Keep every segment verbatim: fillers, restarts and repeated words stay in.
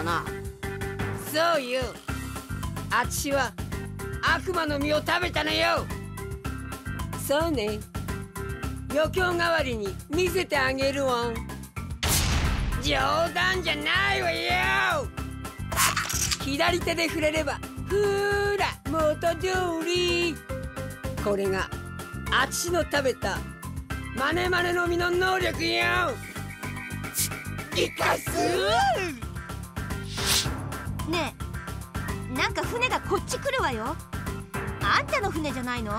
だな。そうよ。あっちは悪魔の実を食べたのよ。そうね。余興代わりに見せてあげるわ。冗談じゃないわよ。左手で触れればほーら元通り。これがあっちの食べたマネマネの実の能力よ。生かす。 ねえ、なんか船がこっち来るわよ。あんたの船じゃないの？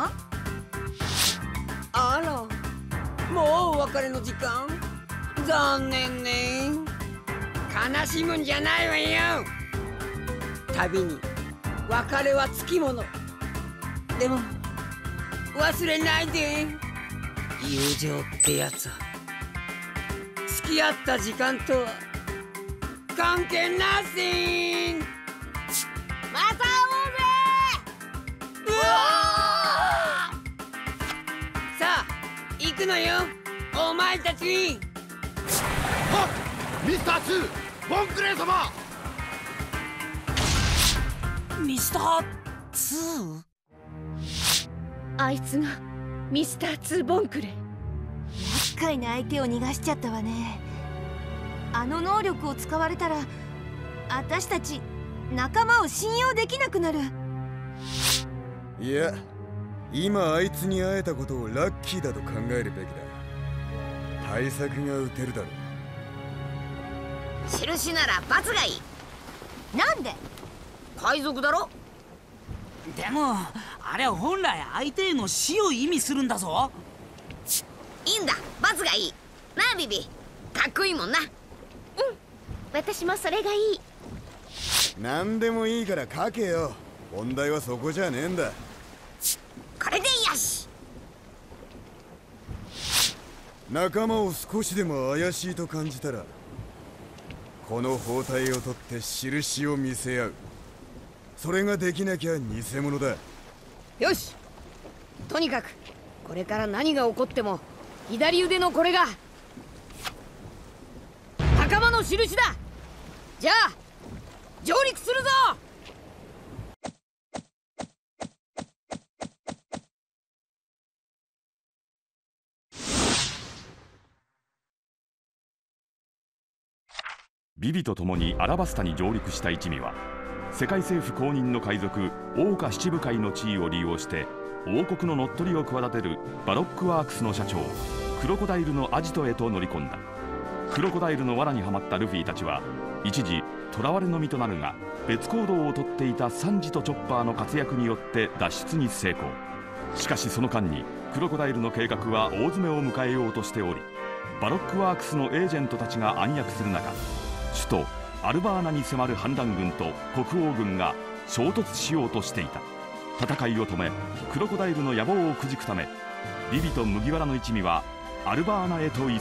あら、もうお別れの時間？残念ね。悲しむんじゃないわよ。旅に別れはつきもの。でも忘れないで。友情ってやつは付き合った時間とは関係なしん。また会おうぜ。うわー！さあ行くのよ、お前たち。 はっ、ミスターツーボンクレー様。 ミスターツー？ あいつがミスターツーボンクレ。厄介な相手を逃がしちゃったわね。あの能力を使われたら私たち仲間を信用できなくなる。 いや、今あいつに会えたことをラッキーだと考えるべきだ。対策が打てるだろう。 印なら罰がいい。 なんで？ 海賊だろ。 でもあれは本来相手への死を意味するんだぞ。 いいんだ、罰がいいなあ。ビビかっこいいもんな。うん、 私もそれがいい。 何でもいいから書けよ。問題はそこじゃねえんだ。 これでよし。 仲間を少しでも怪しいと感じたらこの包帯を取って印を見せ合う。それができなきゃ偽物だ。 よし、とにかくこれから何が起こっても左腕のこれが仲間の印だ。じゃあ上陸するぞ。 ビビと共にアラバスタに上陸した一味は世界政府公認の海賊桜花七部会の地位を利用して王国の乗っ取りを企てるバロックワークスの社長クロコダイルのアジトへと乗り込んだ。クロコダイルの罠にはまったルフィたちは一時囚われの身となるが、別行動をとっていたサンジとチョッパーの活躍によって脱出に成功。しかしその間にクロコダイルの計画は大詰めを迎えようとしており、バロックワークスのエージェントたちが暗躍する中、首都アルバーナに迫る反乱軍と国王軍が衝突しようとしていた。戦いを止めクロコダイルの野望をくじくため、ビビと麦わらの一味はアルバーナへと急ぐ。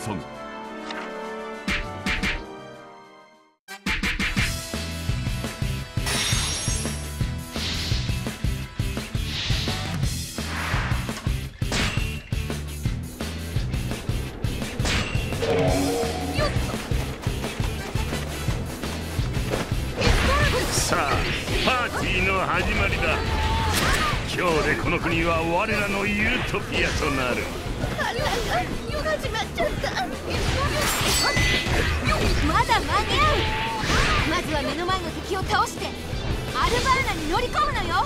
さあ、パーティーの始まりだ。今日でこの国は我らのユートピアとなる。 始まっちゃった。まだ間に合う。まずは目の前の敵を倒してアルバーナに乗り込むのよ。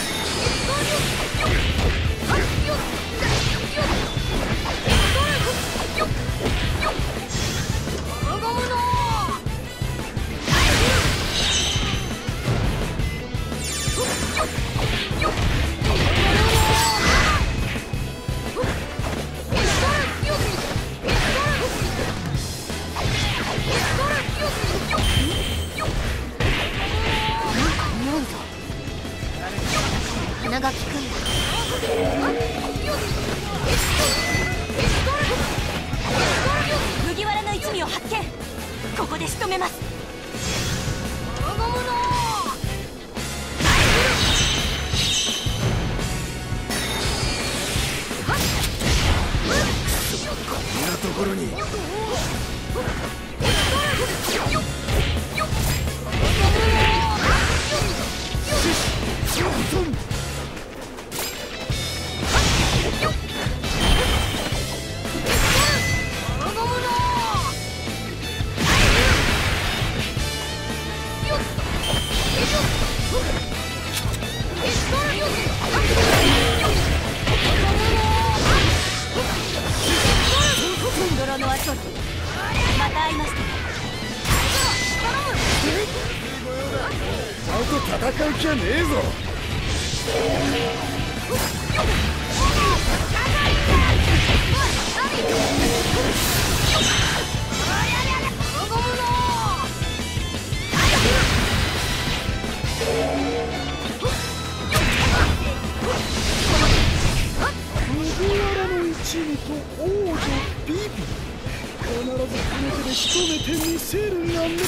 鼻が利くんだ。麦わらの一味を発見。ここで仕留めます。 こんなところに。 それ。また会いました。 ちゃんと戦う気はねえぞ。 麦わらの一味と王女ビビ、必ずこの手で仕留めてみせるがね。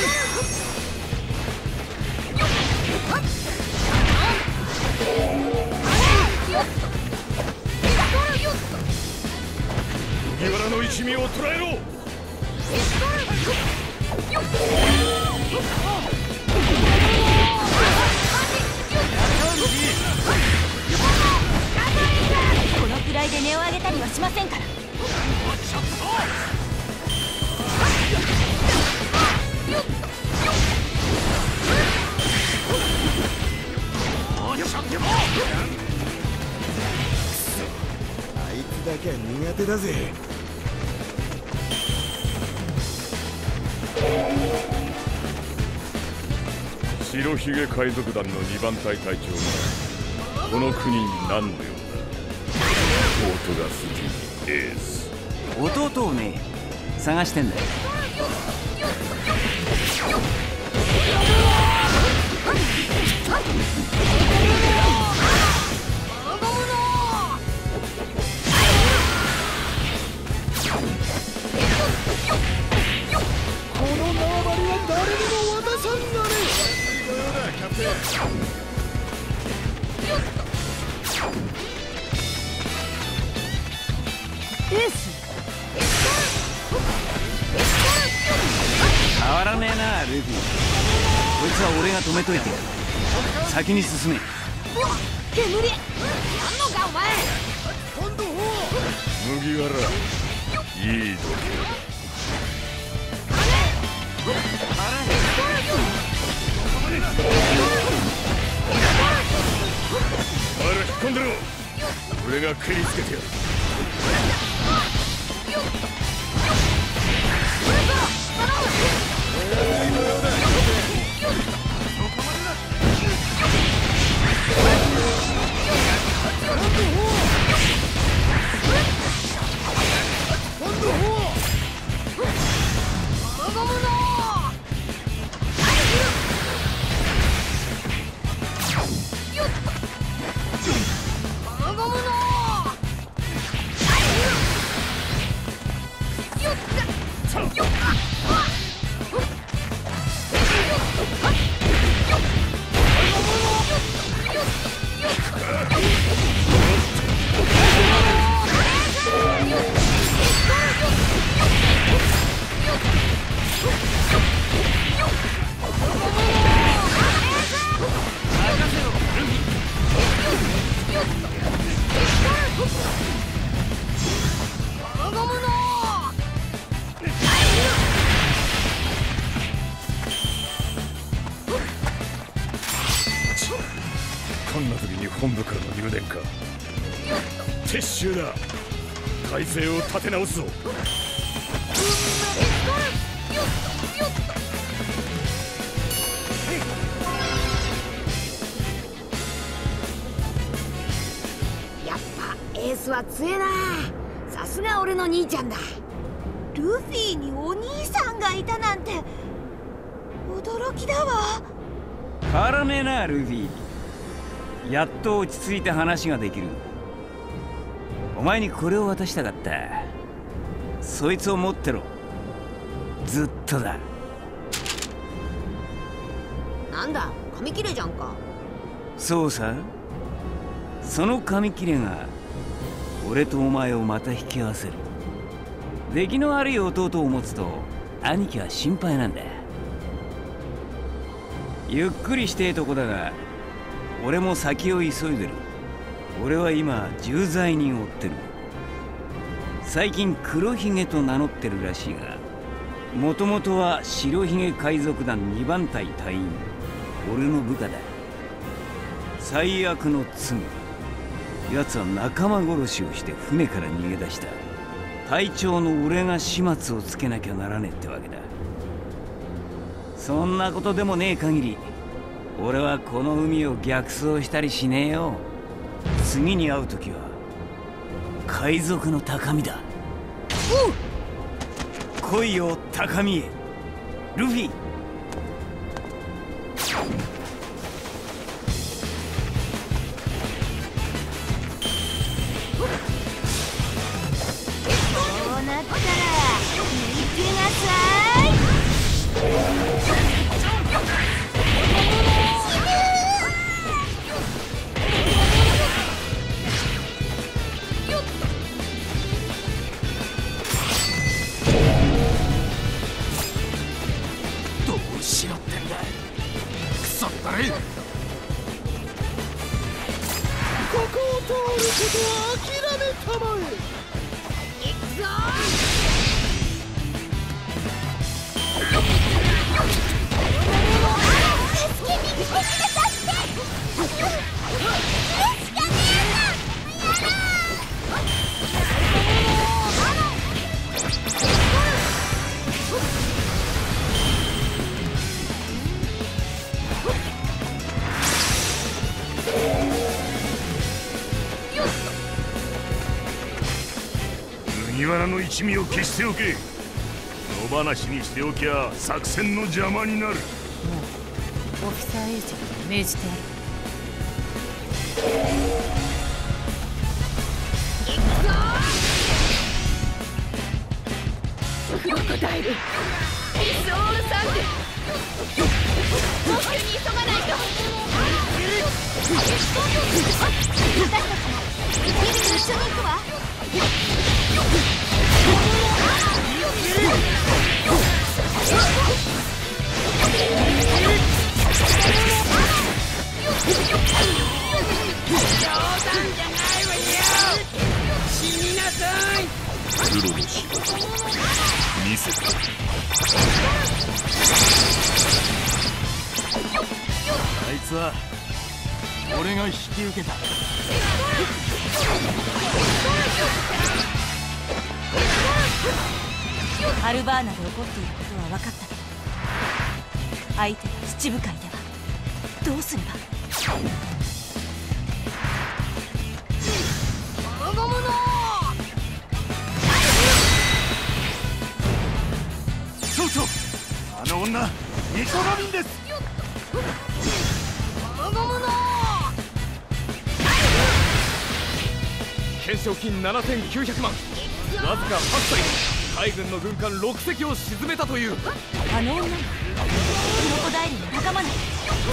麦わらの一味を捕らえろ。 このくらいで値を上げたりはしませんから。 あいつだけは苦手だぜ。 白ひげ海賊団のにばん隊隊長がこの国に何の用だ。弟が好きエース。 弟をね探してんだよ。 この縄張りは誰にも渡さんなれ。 エース。 変わらねえなルフィ。こいつは俺が止めといてやる。先に進め。 煙やんのかお前。 麦わらいい度胸だ。 お前ら引っ込んでろ。俺が蹴りつけてやる。こんな時に本部からの入電か。撤収だ。体制を立て直すぞ。 やっぱエースは強えな。さすが俺の兄ちゃんだ。ルフィにお兄さんがいたなんて驚きだわ。 変わらねえなルフィ。やっと落ち着いて話ができる。お前にこれを渡したかった。そいつを持ってろ。ずっとだ。 なんだ紙切れじゃんか。 そうさ。その紙切れが俺とお前をまた引き合わせる。出来の悪い弟を持つと兄貴は心配なんだ。ゆっくりしてえとこだが俺も先を急いでる。俺は今重罪人を追ってる。最近黒ひげと名乗ってるらしいが、もともとは白ひげ海賊団にばん隊隊員、俺の部下だ。最悪の罪。奴は仲間殺しをして船から逃げ出した。 隊長の俺が始末をつけなきゃならねえってわけだ。そんなことでもねえ限り俺はこの海を逆走したりしねえよ。次に会う時は海賊の高みだ。来いよ高みへルフィ。 こうなったら行きなさい。 どうしろってんだクソったれ。ここを通ることは諦めたまえ。 麦わらの一味を消しておけ。野放しにしておきゃ作戦の邪魔になる。 もうオフィサーエージェントに命じてある。 クロコダイル、イスオールサンデー、目標に急がないと。私たちもビルに一緒に行くわ。 冗談じゃないわよ。死になさい。 黒の死見せて。 あいつは俺が引き受けた。 アルバーナで起こっていることは分かったけど、相手が七部会ではどうすれば。 総長、あの女ニコロビンです。懸賞金ななせんきゅうひゃくまん、わずかはっさいで海軍の軍艦ろく隻を沈めたという。 あの女がクロコダイルの仲間なの。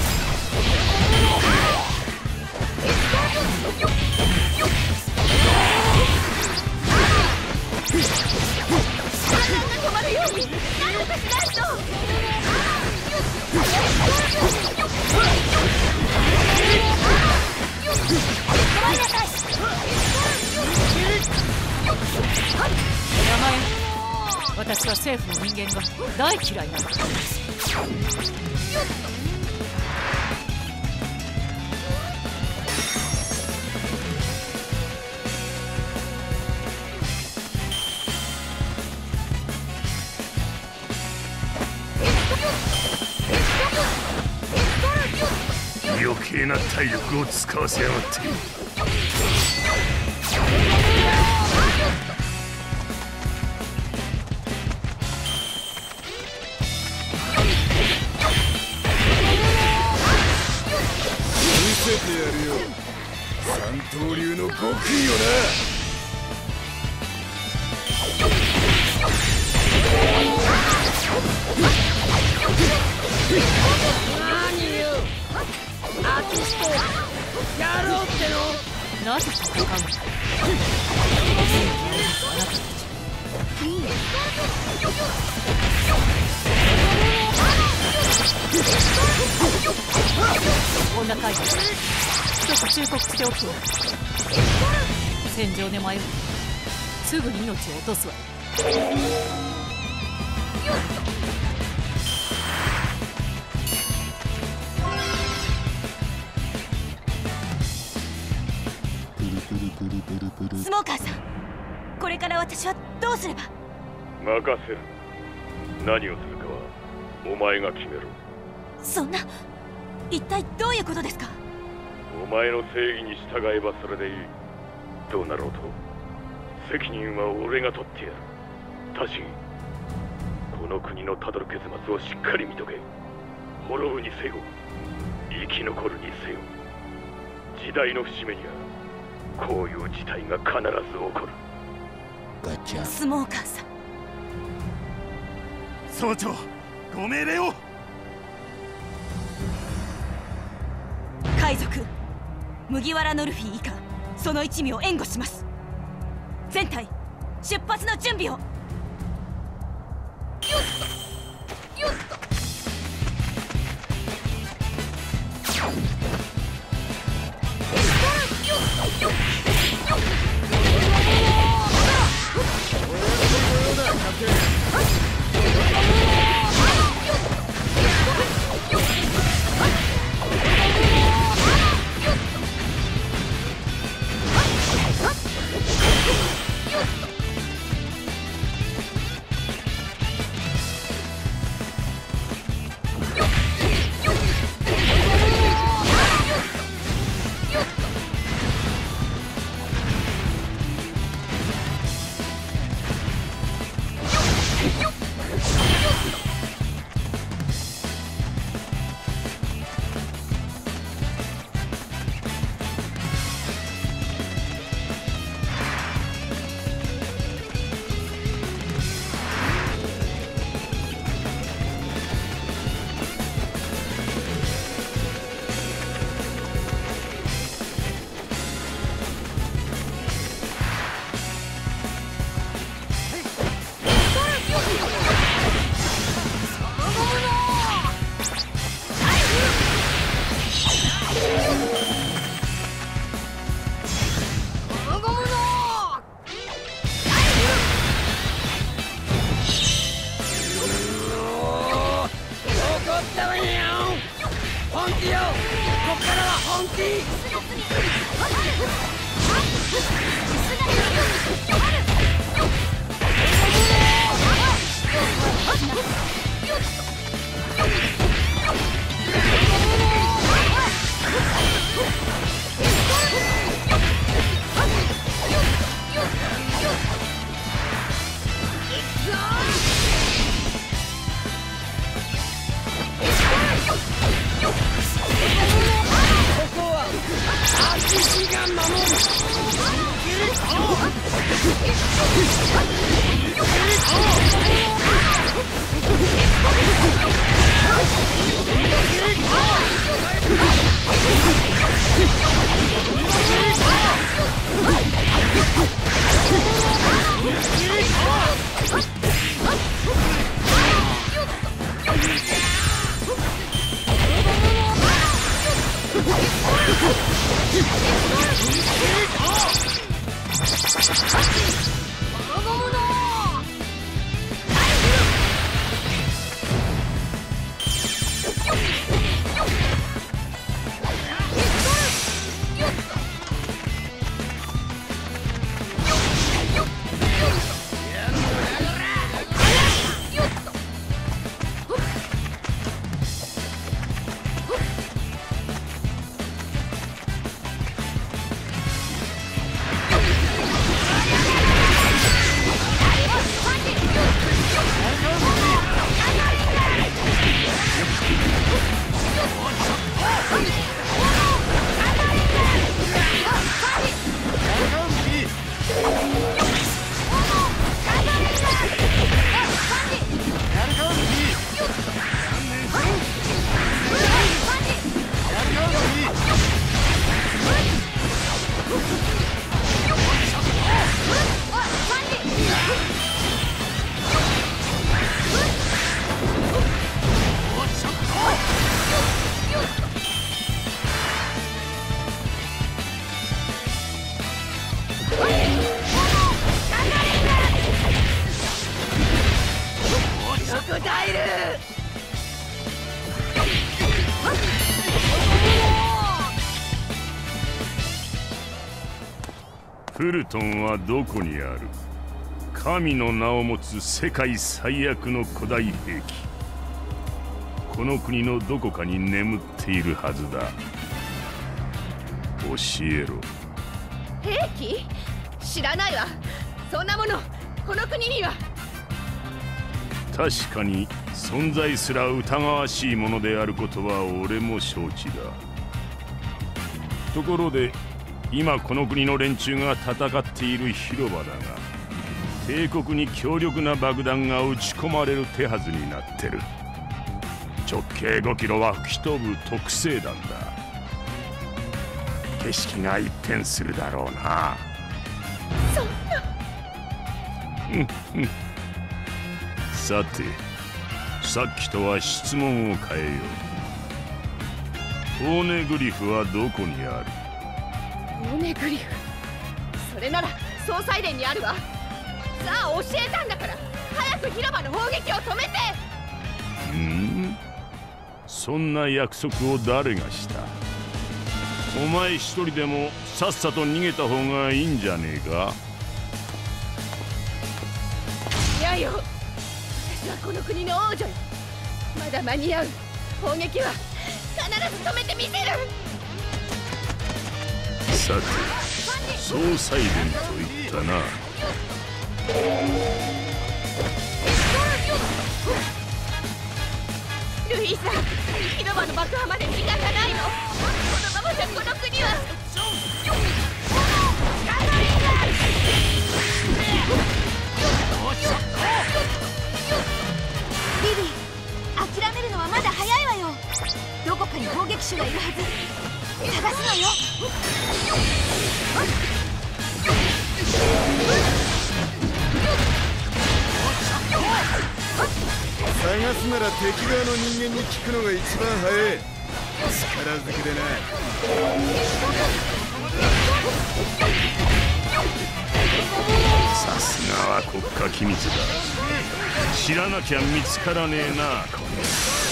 止まるように何とかしないと。止まりなさい。 やまえ。私は政府の人間が大嫌いなの。 余計な体力を使わせやがって。 見せてやるよ、三刀流の極意をな。 何よ、アーティストやろうっての。 なぜ戦うの。あなたたちこんな会議一つ忠告しておくわ。戦場で迷うすぐに命を落とすわ。 スモーカーさん、これれから私はどうすれば？ 任せる。何をするかはお前が決めろ。 そんな、一体どういうことですか？ お前の正義に従えばそれでいい。どうなろうと責任は俺が取ってやる。たしこの国のたどる結末をしっかり見とけ。滅ぶにせよ生き残るにせよ、時代の節目にはこういう事態が必ず起こる。 ガチャ。 スモーカーさん。 総長、ご命令を。 海賊麦わらノルフィ以下その一味を援護します。全隊出発の準備を。よっとよっと。 フルトンはどこにある？ 神の名を持つ世界最悪の古代兵器、この国のどこかに眠っているはずだ。教えろ。 兵器？知らないわ。そんなものこの国には。 確かに存在すら疑わしいものであることは俺も承知だ。ところで今この国の連中が戦っている広場だが、帝国に強力な爆弾が撃ち込まれる手はずになってる。直径ごキロは吹き飛ぶ特製弾だ。景色が一変するだろうな。 そんな。 うんうん。さて、さっきとは質問を変えよう。オーネグリフはどこにある？ オーネグリフ、それなら総裁殿にあるわ。さあ教えたんだから、早く広場の砲撃を止めて。 ん？そんな約束を誰がした？お前一人でもさっさと逃げた方がいいんじゃねえか？ いやよ、私はこの国の王女よ。まだ間に合う。砲撃は必ず止めてみせる。 さて、総裁殿と言ったな。 ルイーさん、広場の爆破まで時間がないの。このままじゃこの国は。ビビ、諦めるのはまだ早いわよ。どこかに砲撃手がいるはず。探すのよ。 探すなら敵側の人間に聞くのが一番早い。力ずくでな。 さすがは国家機密だ。知らなきゃ見つからねえな、これ。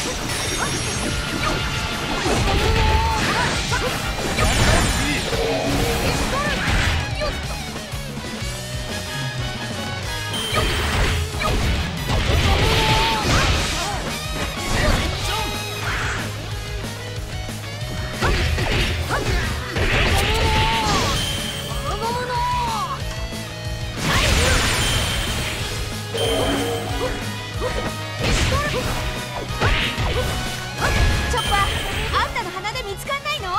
チョッパー、あんたの鼻で見つかんないの？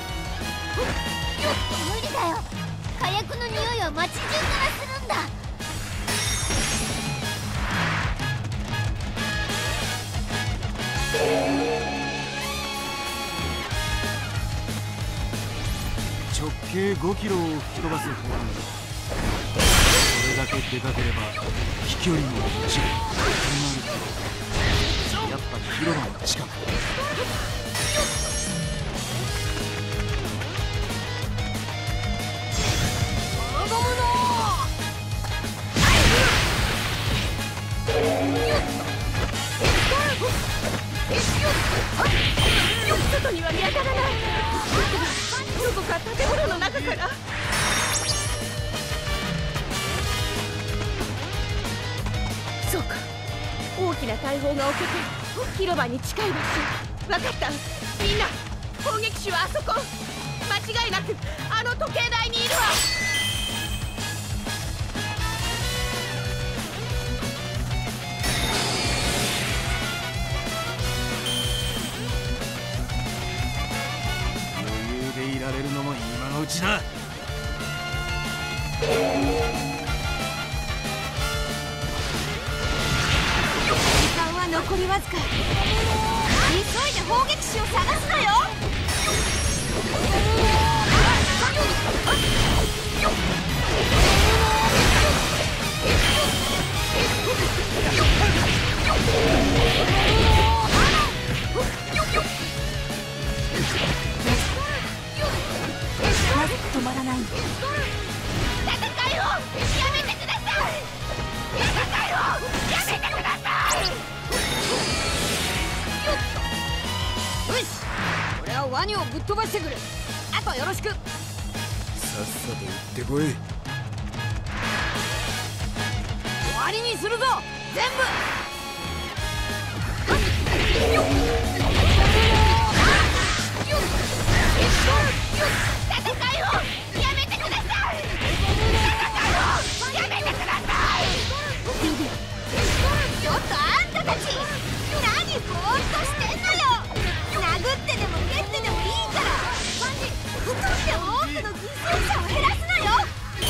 無理だよ。火薬の匂いは街中からするんだ。 直径ごキロを吹き飛ばす砲弾。それだけでかければ飛距離も落ちる。やっぱ広場の近く。 外には見当たらない。どこか建物の中から。そうか、大きな大砲が置けて広場に近い場所。分かった。みんな、砲撃手はあそこ。間違いなくあの時計台にいるわ。 余裕でいられるのも今のうちだ。 時間は残りわずか。急いで砲撃手を探すのよ。なぜ止まらないの？戦いをやめてください。戦いをやめてください。よし、俺はワニをぶっ飛ばしてくる。あとよろしく。 さっさと撃ってこい。 わりにするぞ全部。戦いをやめてください。戦いをやめてください。ちょっとあんたたち何ぼーっとしてんのよ。殴ってでも蹴ってでもいいから少しでも多くの犠牲者を減らすのよ。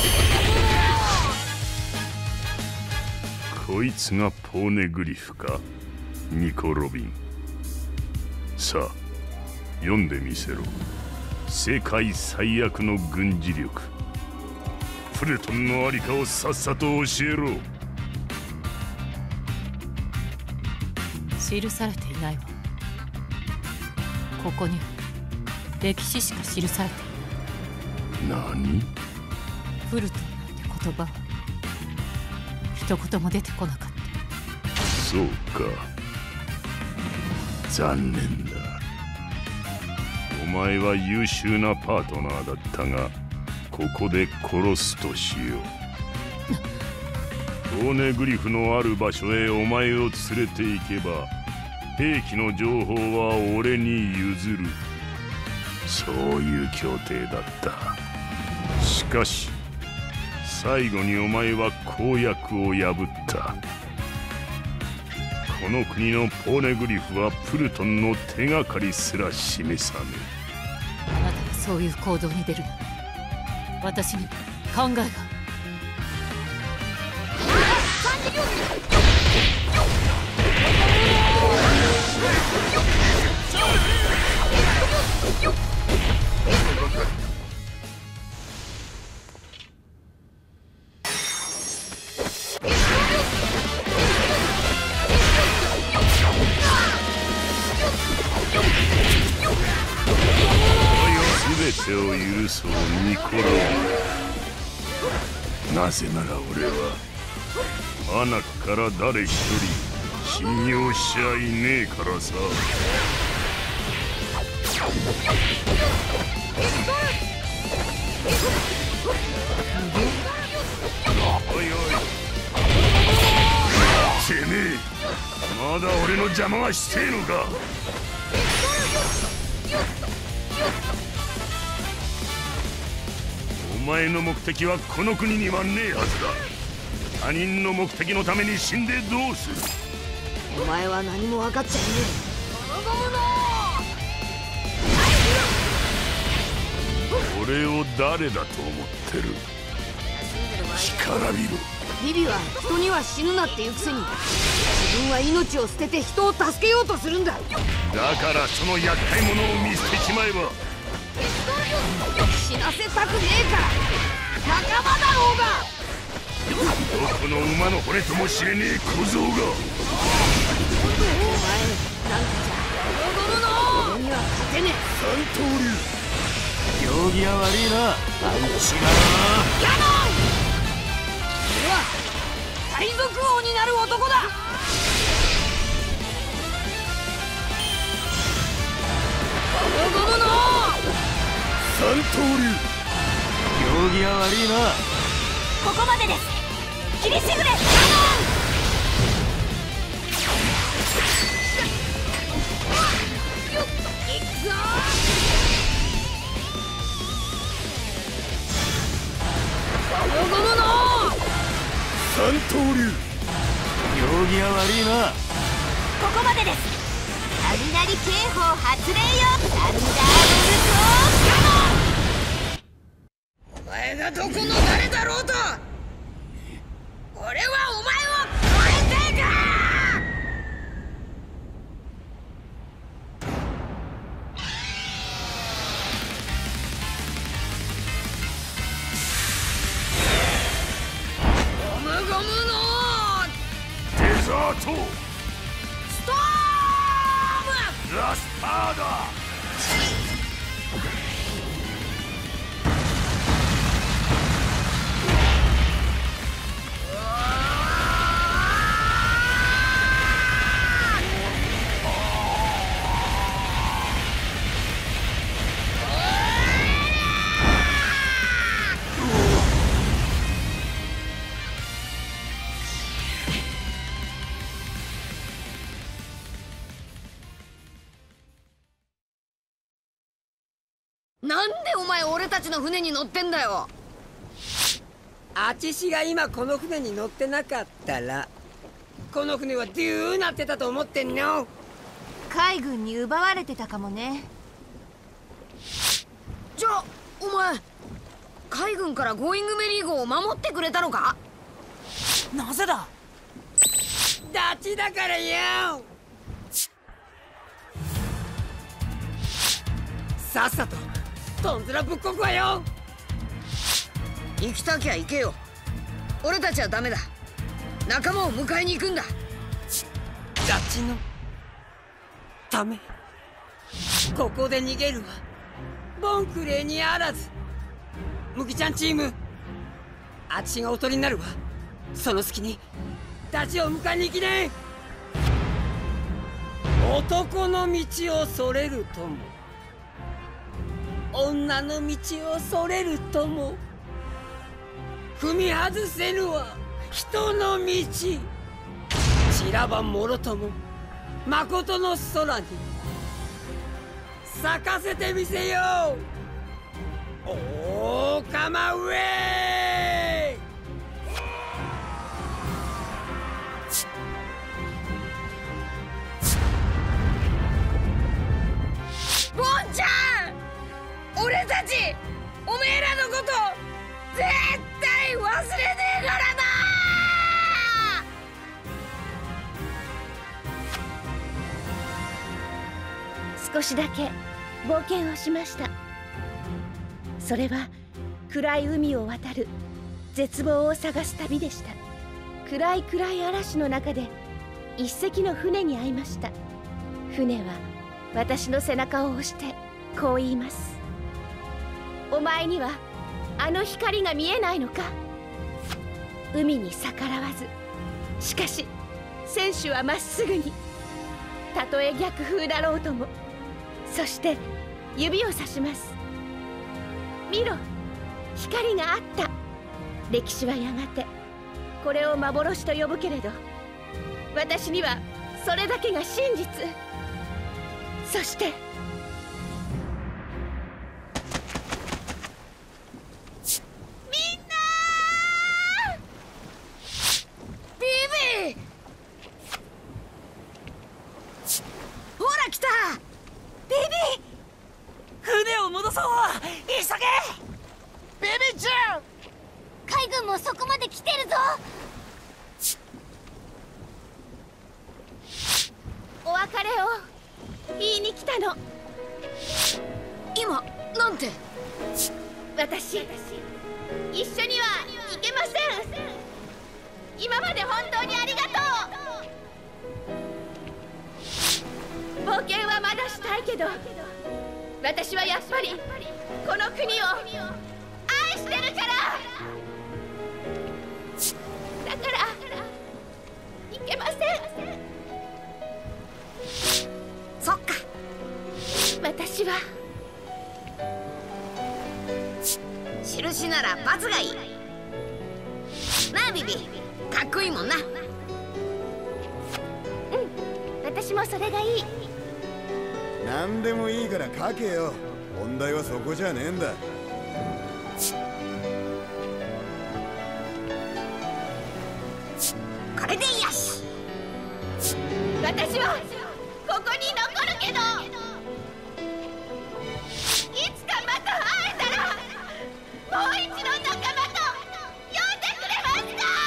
こいつがポーネグリフか、ニコ・ロビン。さあ読んでみせろ。世界最悪の軍事力、プルトンのありかをさっさと教えろ。 記されていないわ。ここには歴史しか記されていない。 何？ プルトンなんて言葉は一言も出てこなかった。 そうか、残念だ。お前は優秀なパートナーだったが、ここで殺すとしよう。ポーネグリフのある場所へお前を連れて行けば、兵器の情報は俺に譲る。そういう協定だった。しかし最後にお前は公約を破った。この国のポーネグリフはプルトンの手がかりすら示さねえ。 あなたがそういう行動に出るなら私に考えが。 全てを許そうニコロ。なぜなら俺はアナから誰一人信用しちゃいねえからさ。おいおい、てめえまだ俺の邪魔はしてえのか。お前の目的はこの国にはねえはずだ。他人の目的のために死んでどうする。 お前は何も分かっちゃいねえ。俺を誰だと思ってる。干からびろ。 ビビは人には死ぬなっていうくせに、自分は命を捨てて人を助けようとするんだ。 だからその厄介者を見捨てちまえば。 死なせたくねえから仲間だろうが。 どこの馬の骨とも知れねえ小僧が。お前なんかじゃ踊るの俺には勝てねえ。 三刀流。 行儀は悪いな、あいつがな。 キャノン。俺は海賊王になる男だ。踊るの三刀流。 行儀は悪いな。 ここまでです。切りしぐれキャノン。いくぞ。踊るの三刀流。 行儀は悪いな。 ここまでです。雷警報発令よ。サンダーボルトキャノン。お前がどこの誰だろうと、俺はお前を超えていく。ゴムゴムのデザートストームラスターだ。 なんでお前俺たちの船に乗ってんだよ。 あちしが今この船に乗ってなかったらこの船はデューなってたと思ってんの。 海軍に奪われてたかもね。 じゃあお前海軍からゴーイングメリー号を守ってくれたのか。 なぜだ。 ダチだからよ。さっさとトンズラぶっこくわよ。 行きたきゃ行けよ。俺たちはダメだ。仲間を迎えに行くんだ。 ダチのためここで逃げるわ。ボンクレーにあらず。ムキちゃんチームあちしがおとりになるわ。その隙にダチを迎えに行きね。男の道をそれるとも女の道をそれるとも踏み外せぬは人の道。散らばもろとも誠の空に咲かせてみせよう。おーかまウェイ。 ボンちゃん、俺たちおめえらのこと絶対忘れねえからな。 少しだけ冒険をしました。それは暗い海を渡る絶望を探す旅でした。暗い暗い嵐の中で一隻の船に会いました。船は私の背中を押してこう言います。お前にはあの光が見えないのか。海に逆らわず、しかし船首はまっすぐに。たとえ逆風だろうとも。そして指をさします。見ろ、光があった。歴史はやがてこれを幻と呼ぶけれど、私にはそれだけが真実。そしてみんなー、 ビビー、ほら来た。 ビビー、船を戻そう。急げ。 ビビちゃん、 海軍もそこまで来てるぞ。 お別れを言いに来たの。 今なんて。 私、一緒には行けません。今まで本当にありがとう。冒険はまだしたいけど、私はやっぱりこの国を愛してるから。だから行けません。 そっか。 私は印なら罰がいいなあ。ビビ、かっこいいもんな。 うん、私もそれがいい。 何でもいいから書けよ。問題はそこじゃねえんだ。 これでよし。 私はここに残るけど、いつかまた会えたらもう一度仲間と呼んでくれますか。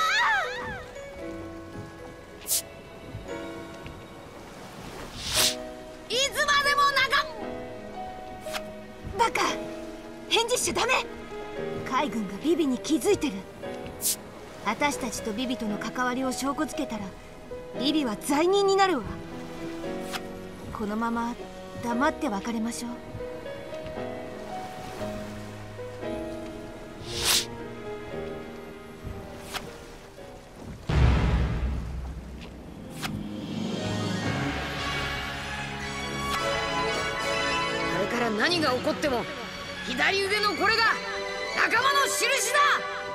いつまでも仲。 バカ、返事しちゃダメ。海軍がビビに気づいてる。私たちとビビとの関わりを証拠つけたらビビは罪人になるわ。このまま黙って別れましょう。 これから何が起こっても左腕のこれが仲間の印だ。